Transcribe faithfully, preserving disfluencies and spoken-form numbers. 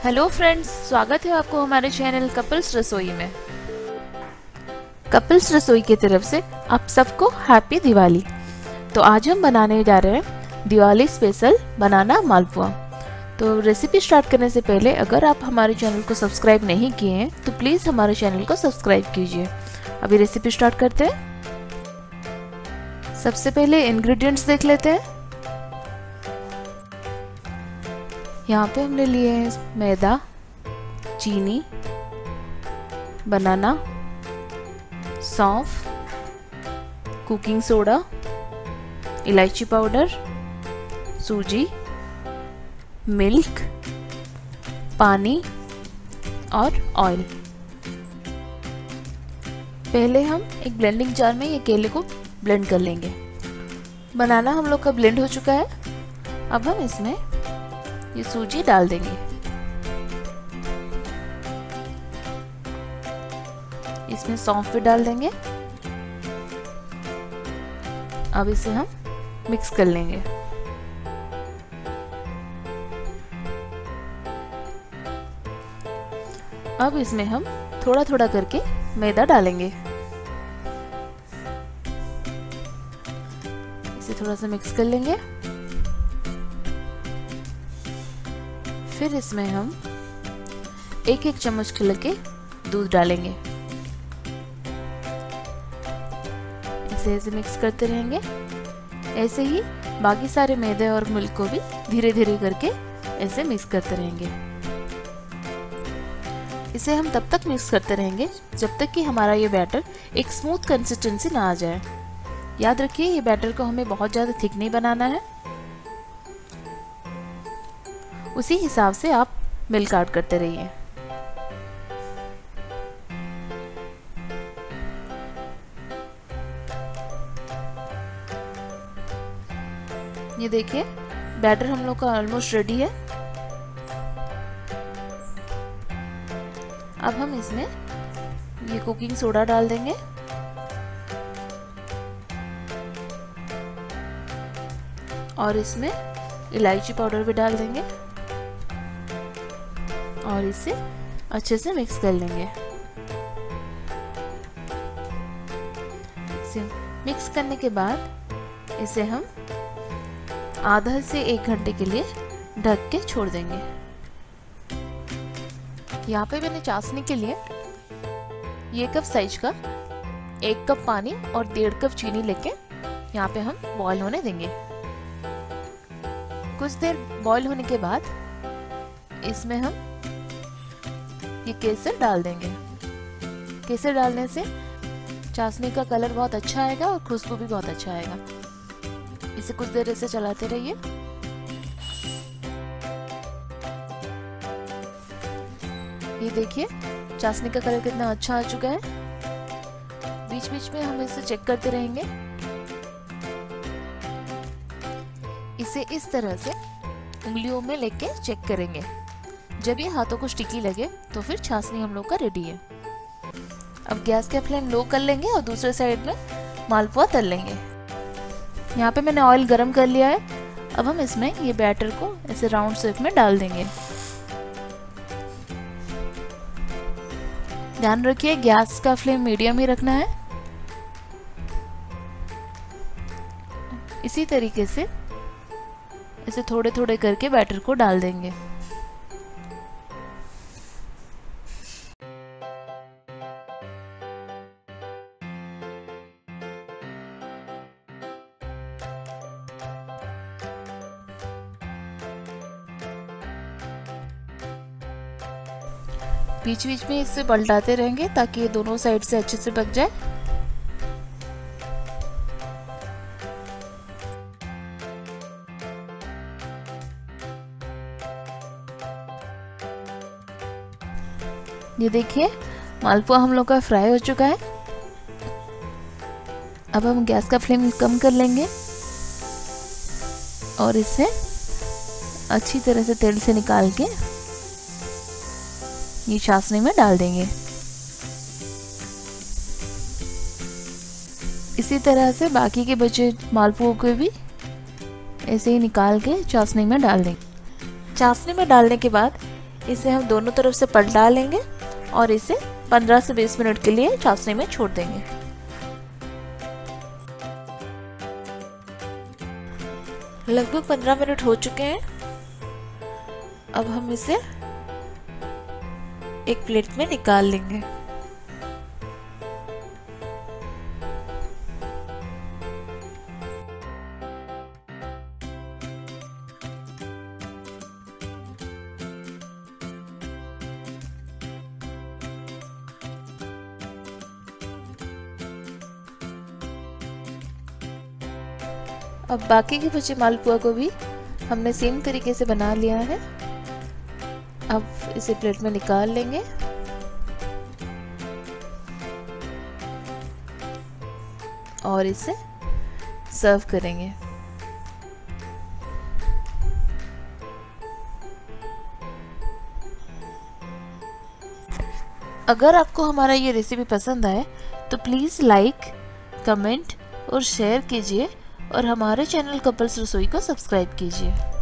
Hello friends, स्वागत है आपको हमारे चैनल कपल्स रसोई में। कपल्स रसोई की तरफ से आप सबको हैप्पी दिवाली। तो आज हम बनाने जा रहे हैं दिवाली स्पेशल बनाना मालपुआ। तो रेसिपी स्टार्ट करने से पहले अगर आप हमारे चैनल को सब्सक्राइब नहीं किए हैं तो प्लीज़ हमारे चैनल को सब्सक्राइब कीजिए। अभी रेसिपी स्टार्ट करते हैं। सबसे पहले इंग्रेडिएंट्स देख लेते हैं। यहाँ पे हमने लिए हैं मैदा, चीनी, बनाना, सौंफ, कुकिंग सोडा, इलायची पाउडर, सूजी, मिल्क, पानी और ऑयल। पहले हम एक ब्लेंडिंग जार में ये केले को ब्लेंड कर लेंगे। बनाना हम लोग का ब्लेंड हो चुका है। अब हम इसमें ये सूजी डाल देंगे। इसमें सौंफ भी डाल देंगे। अब इसे हम मिक्स कर लेंगे। अब इसमें हम थोड़ा थोड़ा करके मैदा डालेंगे। इसे थोड़ा सा मिक्स कर लेंगे। फिर इसमें हम एक एक चम्मच खिला के दूध डालेंगे। इसे ऐसे मिक्स करते रहेंगे। ऐसे ही बाकी सारे मैदे और मिल्क को भी धीरे धीरे करके ऐसे मिक्स करते रहेंगे। इसे हम तब तक मिक्स करते रहेंगे जब तक कि हमारा ये बैटर एक स्मूथ कंसिस्टेंसी ना आ जाए। याद रखिए, ये बैटर को हमें बहुत ज़्यादा थिक नहीं बनाना है। उसी हिसाब से आप मिल्क ऐड करते रहिए। ये देखिए, बैटर हम लोग का ऑलमोस्ट रेडी है। अब हम इसमें ये कुकिंग सोडा डाल देंगे और इसमें इलायची पाउडर भी डाल देंगे और इसे अच्छे से मिक्स कर लेंगे। इसे मिक्स करने के बाद इसे हम आधा से एक घंटे के लिए ढक के छोड़ देंगे। यहाँ पे मैंने चाशनी के लिए ये कप साइज का एक कप पानी और डेढ़ कप चीनी लेके यहाँ पे हम बॉईल होने देंगे। कुछ देर बॉईल होने के बाद इसमें हम ये केसर डाल देंगे। केसर डालने से चाशनी का कलर बहुत अच्छा आएगा और खुशबू भी बहुत अच्छा आएगा। इसे कुछ देर ऐसे चलाते रहिए। ये देखिए, चाशनी का कलर कितना अच्छा आ चुका है। बीच बीच में हम इसे चेक करते रहेंगे। इसे इस तरह से उंगलियों में लेके चेक करेंगे। जब ये हाथों को स्टिकी लगे तो फिर चाशनी हम लोग का रेडी है। अब गैस का फ्लेम लो कर लेंगे और दूसरे साइड में मालपुआ तल लेंगे। यहाँ पे मैंने ऑयल गरम कर लिया है। अब हम इसमें ये बैटर को ऐसे राउंड शेप में डाल देंगे। ध्यान रखिए, गैस का फ्लेम मीडियम ही रखना है। इसी तरीके से ऐसे थोड़े थोड़े करके बैटर को डाल देंगे। बीच बीच में इसे पलटाते रहेंगे ताकि ये दोनों साइड से अच्छे से पक जाए। ये देखिए, मालपुआ हम लोग का फ्राई हो चुका है। अब हम गैस का फ्लेम कम कर लेंगे और इसे अच्छी तरह से तेल से निकाल के ये चाशनी में डाल देंगे। इसी तरह से बाकी के बचे मालपुओं को भी ऐसे ही निकाल के चाशनी में डाल देंगे। चाशनी में डालने के बाद इसे हम दोनों तरफ से पलटा लेंगे और इसे पंद्रह से बीस मिनट के लिए चाशनी में छोड़ देंगे। लगभग पंद्रह मिनट हो चुके हैं। अब हम इसे एक प्लेट में निकाल लेंगे। अब बाकी के बचे मालपुआ को भी हमने सेम तरीके से बना लिया है। अब इसे प्लेट में निकाल लेंगे और इसे सर्व करेंगे। अगर आपको हमारा ये रेसिपी पसंद आए तो प्लीज़ लाइक, कमेंट और शेयर कीजिए और हमारे चैनल कपल्स रसोई को सब्सक्राइब कीजिए।